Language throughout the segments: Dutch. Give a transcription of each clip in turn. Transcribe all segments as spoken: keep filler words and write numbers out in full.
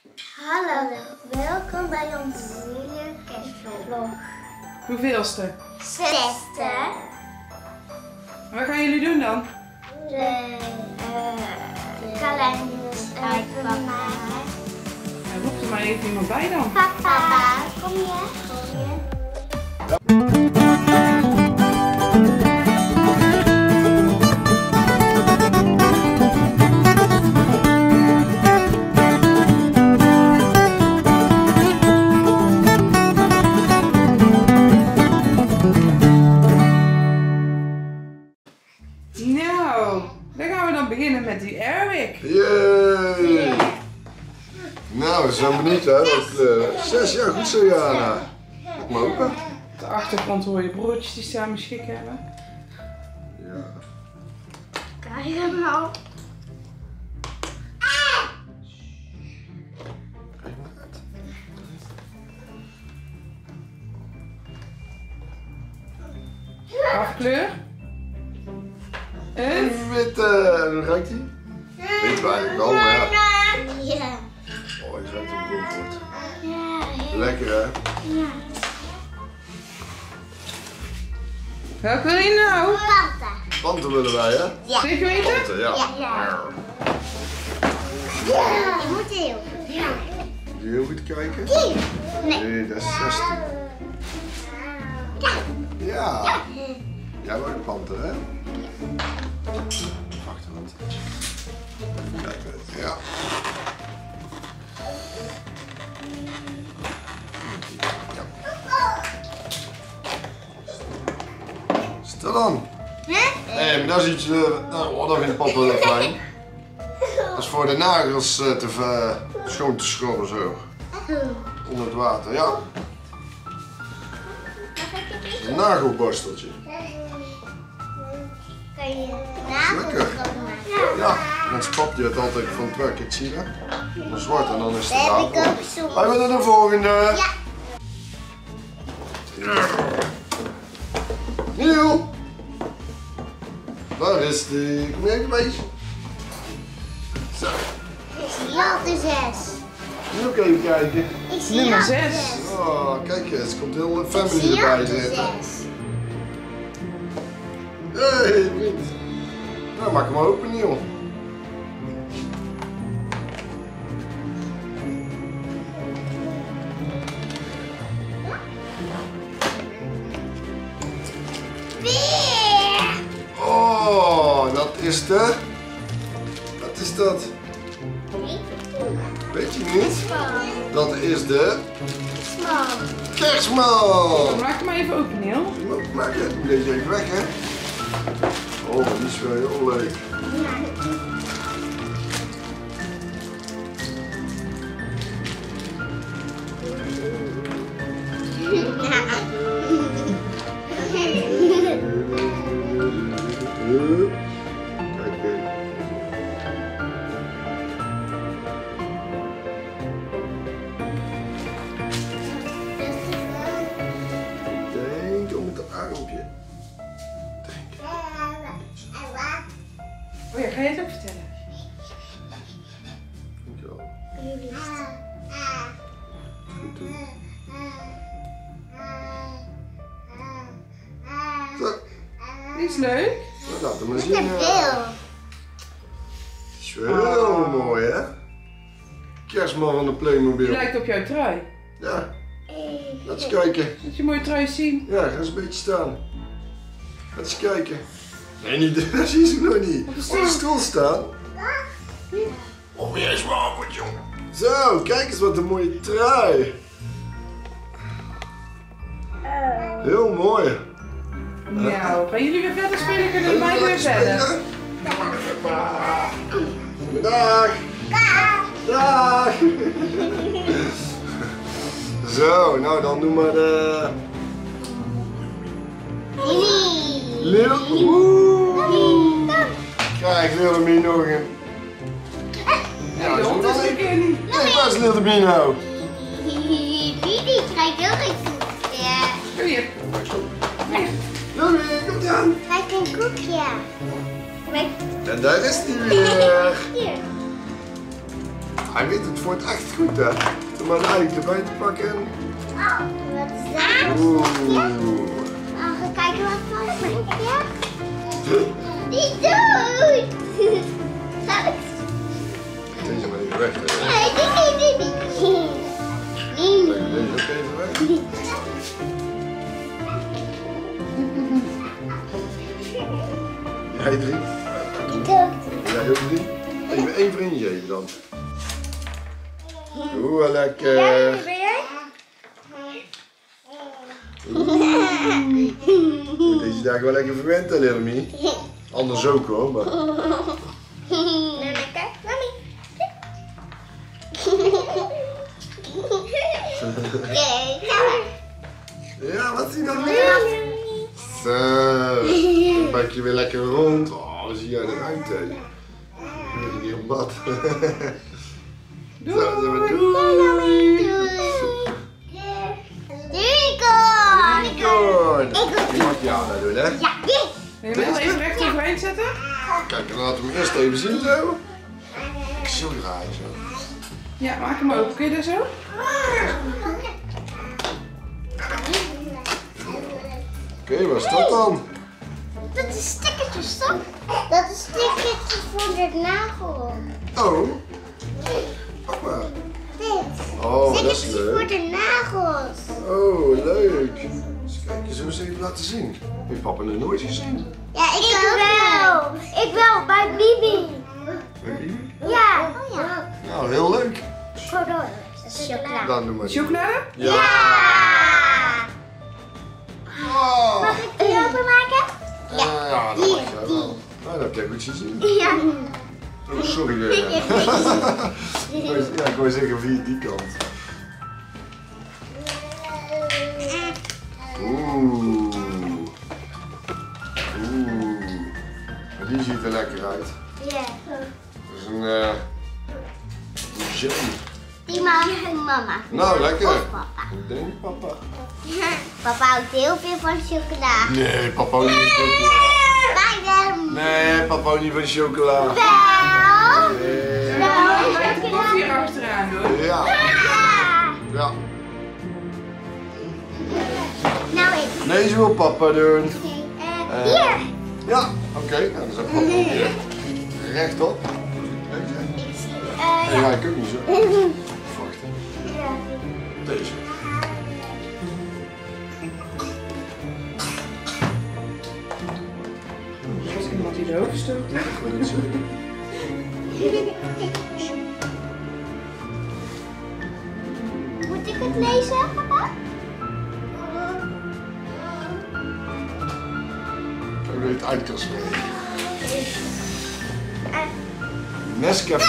Hallo, welkom bij ons nieuwe kerstvlog. Hoeveelste? Zesde. Wat gaan jullie doen dan? De, uh, de kalenders uitpakken. Ja, roep er maar even iemand bij dan. Papa, kom je? Kom je? Nou, dan gaan we dan beginnen met die Airwick. Yay! Nou, we zijn benieuwd hè, wat kleuren. Zes jaar goed zo, Jana. Kijk maar open. Op de achtergrond hoor je broertjes die samen schik hebben. Ja. Kijk hem al. Kijk maar uit. Afkleur. En? Een witte. Hoe ruikt die? Weet je eigenlijk wel, maar ja. Ja. Oh, je ruikt hem wel goed. Ja. Lekker hè? Ja. Welke wil je nou? Panta. Panten willen wij hè? Ja. Zeker weten? Panten, ja. Ja. Ja. Ja. Je moet heel goed. Ja. Moet je heel goed kijken? Die. Nee. Nee, dat is zestien. Ja. Ja. Jij wou de panten hè? Achterhand. Kijk eens, ja. Stel dan. Hé, hey, maar dat is iets, uh, nou, oh, dat vindt papa wel fijn. Dat is voor de nagels uh, te uh, schoon te schorren zo. Onder het water, ja. Een nagelborsteltje. Kan je nagels Lekker. schoonmaken? Ja, dan spapt je het altijd van het werk, ik zie dat. Dan zwart en dan is het Dat heb ik nagel. ook zo. Wij willen de volgende. Ja. Nieuw. Daar is die. Kom even bij. Zo. Ik zie al de zes. Nu ook even kijken. Ik zie Nummer al de zes. Oh, kijk eens, er komt heel de Ik family zie al erbij de zitten. zes. Hé, hey, vriend. Nou, maak hem open, Niel. Weer. Oh, dat is de. Wat is dat? Weet je niet? Dat is de kerstman. Maak hem maar even open, Neil. Maak het, doe deze even weg, hè? Oh, die is wel heel leuk. Kijk even. Denk om het armpje. Denk. Oh ja, ga je het ook vertellen? Dankjewel. Goed doen. Zo, Die is leuk. nou, laat hem maar Met zien. een eh. bil. Is wel heel mooi, hè? Kerstman van de Die Playmobil. lijkt op jouw trui. Ja, laat eens kijken. Laat je mooie trui zien. Ja, ga eens een beetje staan. Laat eens kijken. Nee, niet, dat zie ze nog niet. Op de stoel, stoel staan. Oh, jij is wel goed, jongen. Zo, kijk eens wat een mooie trui. Heel mooi. Nou, gaan jullie weer verder spelen? Kunnen wij weer verder? Dag. Dag. Zo, nou dan doen we de... Lily. Lil... Oeh. Krijg Willemien nog een... Ja, de hond is er keer niet. Kijk, waar is Willemien nou? Lily krijgt heel erg goed. Ja. Kom hier. Hier. Willemien, kom dan. Kijk een koekje. Kijk. En daar is hij weer. Hier. Hij weet het voor het echt goed, hè. Om maar een ei erbij te pakken. Oh, wat is dat? Oeh. Oh, ga kijken wat voor een ja? Die doet! Zal ik? Deze maar even weg. Hè. Nee, die, die, die, die. Die. Leg deze ook even weg. Jij drie? Die doet. Jij ook drie? Even één vriendje geven dan. Oeh, lekker. Ja, wie ben jij? Deze dag wel lekker verwend, hè, Lillemie? Anders ook hoor, maar... Nou, lekker. Mami. Oké, ga maar. Ja, wat zie je dan weer? Zo, dan buik je weer lekker rond. Oh, wat zie jij eruit, hè? Nu lig ik hier op bad. Zo, zo, doei! Unicorn! Unicorn! Die mag je aan doen, hè? Ja, dit. Wil je hem even recht overeind zetten? Kijk, dan laten we hem eerst even zien zo. Zo draaien zo. Ja, maak hem open. Kun je dat zo? Oké, okay, wat is dat dan? Dat is stickertjes, toch? Dat is stickertjes voor de nagel. Oh. Pak maar. Dit. Oh, dat is Stickertjes voor leuk. de nagels. Oh, leuk. Eens kijken, zullen we ze even laten zien? Heeft papa nog nooit gezien? Ja, ik, ik wel. Ik wel, bij Bibi. Ja. Oh, ja. Nou, heel leuk. Voor de chocolade. Dan doen we het. Chocolade? Ja. Ja. Oh. Mag ik die openmaken? Ja, ja, dat mag jij wel. Nou, dat heb jij goed gezien. Ja. Oh, sorry. eh. Ja, ik wou zeggen via die kant. Oeh. Oeh. Maar die ziet er lekker uit. Ja. Dat is een, uh, een jelly. Die mag mijn mama. Nou, lekker. Of papa. Ik denk papa. Papa houdt heel veel van chocola. Nee, papa houdt niet van chocola. Bij hem. Nee, papa houdt niet van chocola. Wel. Nee. Wel. Met de koffie erachteraan doen. Ja. Ja. Nou, ik. Deze wil papa doen. Uh, hier. Ja, oké. Okay. Nou, dan zet papa hier rechtop. Ik zie. Nee, Uh, ja, ja. ik ook niet zo. Wacht. Deze. Is iemand die de hoofd stoot? Ik wil het zeggen. Moet ik het lezen, papa? Ik wil het uit kan spreken. Uh, Nescafé.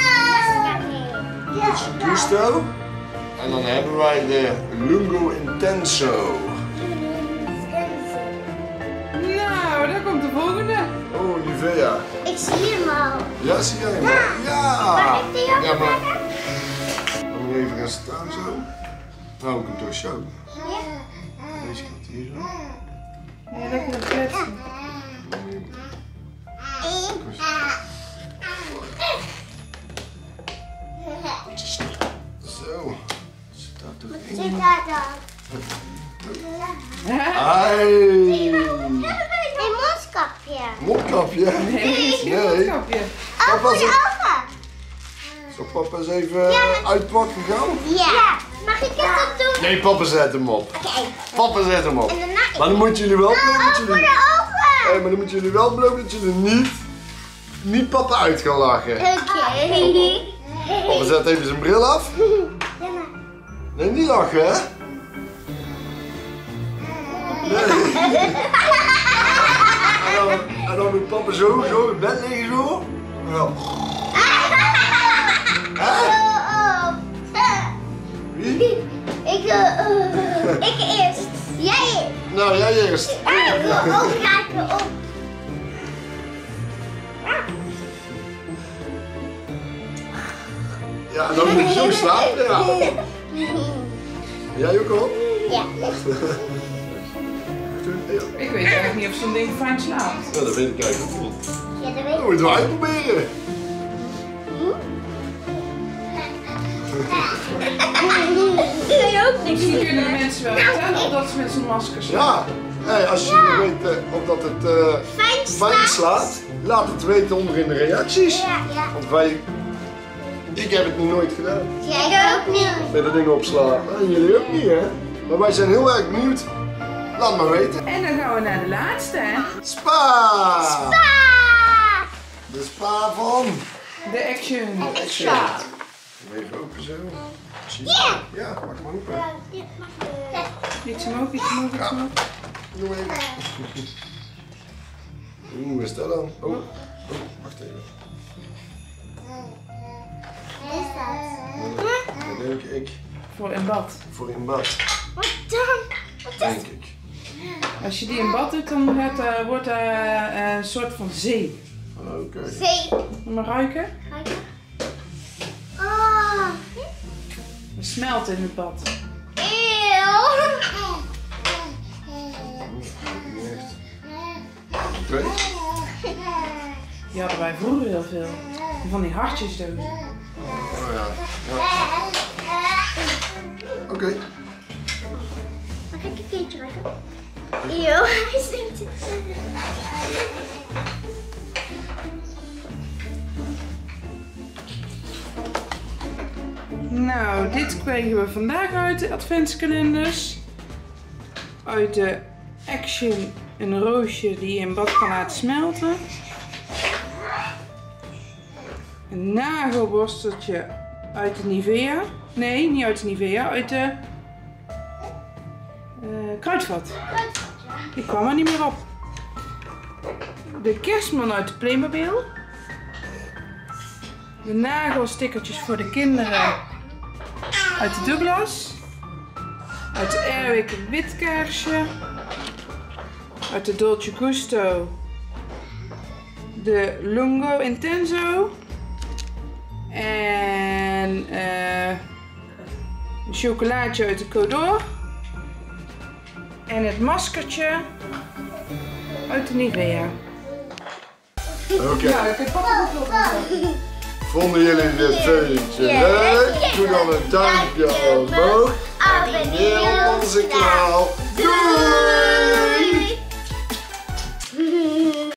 Gusto. En dan hebben wij de Lungo Intenso. Nou, daar komt de volgende. Oh, Nivea. Ik zie hem al. Ja, zie jij hem? Ja. Mag ik die Ja, maar openmaken? dan moet je even gaan staan zo. Nou, ik hem toch zo. Ja. Deze kant hier zo. Ja, lekker op kletsen. Zo. Staat toch Zit in? daar dan? Ai. Een mondkapje. Mondkapje? Nee, niet Nee. een mondkapje. Oh, Papa voor de zit- oven. Zal papa eens even uitpakken gaan? Ja. Mag ik het dan doen? Nee, papa zet hem op. Oké. Papa zet hem op. En daarna... Maar dan moeten jullie wel beloven Oh, dat voor jullie... de oven. Hey, maar dan moeten jullie wel beloven dat jullie niet... Niet papa uit gaan lachen. Oké. Papa zet even zijn bril af. Ja, maar... Nee, niet lachen, hè? Nee. En dan, en dan moet papa zo, zo in bed liggen, zo. En dan... Hè? Oh, oh. Wie? Ik wil... uh, ik eerst. Jij. Nou, jij eerst. Ah, ik wil ook raken op. Ja, en dan moet je zo slapen, ja. Jij ook al? Ja. Ja. Ik weet eigenlijk niet of zo'n ding fijn slaapt. Ja, dat weet ik eigenlijk niet. Ja, dat weet Dat ik. moeten we uitproberen. jij ook niks Misschien doen, kunnen de hè? mensen wel vertellen of dat ze met zo'n masker zijn. Ja, hey, als je Ja. weet uh, of dat het uh, Fijn fijn slaat, laat het weten onder in de reacties. Ja, ja. Want wij, ik heb het nog nooit gedaan. Jij ook niet. Met dat ding opslaan. En jullie ook niet, hè? Maar wij zijn heel erg benieuwd. Laat maar weten. En dan gaan we naar de laatste, hè? Spa! Spa! De spa van. De Action. Extra. Even open zo. Zie je? Ja. Ja, pak maar open. Ja, dit mag wel. Iets omhoog, iets omhoog, iets omhoog. Doe even. Oeh, wat is dat dan? Oh, oh, wacht even. Wat is dat? Dat denk ik Voor in bad. voor in bad. Wat dan? Wat is Denk ik. Als je die in bad doet, dan wordt er wordt, uh, een soort van zee. Oké. Zeep? Moet maar ruiken. Kijk. Oh. Het smelt in het bad. Eeuw. Niet echt. Twee? Die hadden wij vroeger heel veel. Van die hartjesdozen. Oh ja. ja. Oké. Okay. Mag ik een keertje ruiken? Eeuw, hij stinkt. Nou, dit kregen we vandaag uit de adventskalenders. Uit de Action een roosje die je in bad kan laten smelten. Een nagelborsteltje uit de Nivea. Nee, niet uit de Nivea, uit de uh, Kruidvat. Die kwam er niet meer op. De kerstman uit de Playmobil. De nagelstickertjes voor de kinderen uit de Douglas. Uit de Airwick een wit kaarsje. Uit de Dolce Gusto de Lungo Intenso. En uh, een chocolaatje uit de Codor. En het maskertje uit de Nivea. Oké. Okay. Nou, ik heb papa ook wel. Vonden jullie dit filmpje leuk? Doe dan een duimpje omhoog. Abonneer op onze kanaal. Doei!